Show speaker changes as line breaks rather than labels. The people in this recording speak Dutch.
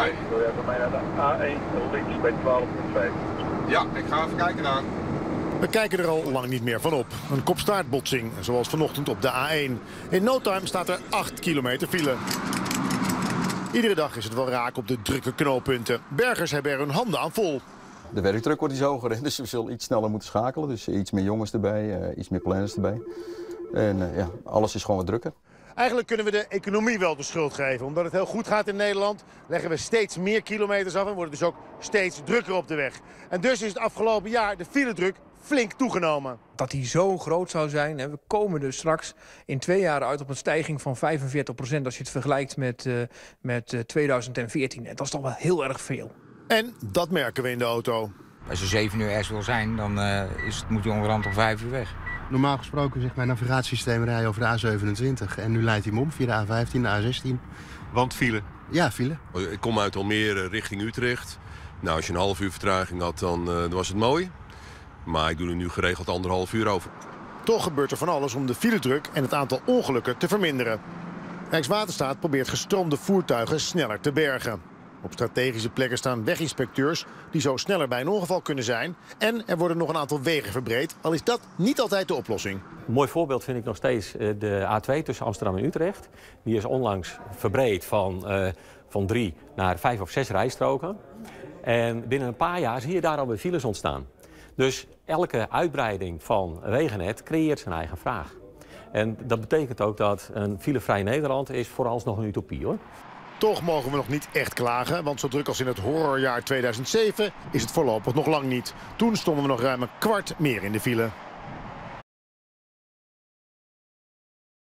Nee.
Wil jij van mij naar de A1 links bij 12.5?
Ja, ik ga even kijken dan.
We kijken er al lang niet meer van op. Een kopstaartbotsing, zoals vanochtend op de A1. In no time staat er 8 kilometer file. Iedere dag is het wel raak op de drukke knooppunten. Bergers hebben er hun handen aan vol.
De werkdruk wordt iets hoger, hè? Dus we zullen iets sneller moeten schakelen. Dus iets meer jongens erbij, iets meer planners erbij. En ja, alles is gewoon wat drukker.
Eigenlijk kunnen we de economie wel de schuld geven. Omdat het heel goed gaat in Nederland, leggen we steeds meer kilometers af en wordt het dus ook steeds drukker op de weg. En dus is het afgelopen jaar de filedruk flink toegenomen.
Dat die zo groot zou zijn. We komen dus straks in 2 jaar uit op een stijging van 45% als je het vergelijkt met 2014. En dat is toch wel heel erg veel.
En dat merken we in de auto.
Als je 7 uur ergens wil zijn, dan moet je onderhand om 5 uur weg.
Normaal gesproken zegt mijn navigatiesysteem rijden over de A27. En nu leidt hij me om via de A15, de A16.
Want file?
Ja, file.
Ik kom uit Almere richting Utrecht. Nou, als je een half uur vertraging had, dan was het mooi. Maar ik doe er nu geregeld 1,5 uur over.
Toch gebeurt er van alles om de filedruk en het aantal ongelukken te verminderen. Rijkswaterstaat probeert gestroomde voertuigen sneller te bergen. Op strategische plekken staan weginspecteurs die zo sneller bij een ongeval kunnen zijn. En er worden nog een aantal wegen verbreed, al is dat niet altijd de oplossing.
Een mooi voorbeeld vind ik nog steeds de A2 tussen Amsterdam en Utrecht. Die is onlangs verbreed van 3 naar 5 of 6 rijstroken. En binnen een paar jaar zie je daar alweer files ontstaan. Dus elke uitbreiding van wegennet creëert zijn eigen vraag. En dat betekent ook dat een filevrij Nederland is vooralsnog een utopie, hoor.
Toch mogen we nog niet echt klagen, want zo druk als in het horrorjaar 2007 is het voorlopig nog lang niet. Toen stonden we nog ruim een kwart meer in de file.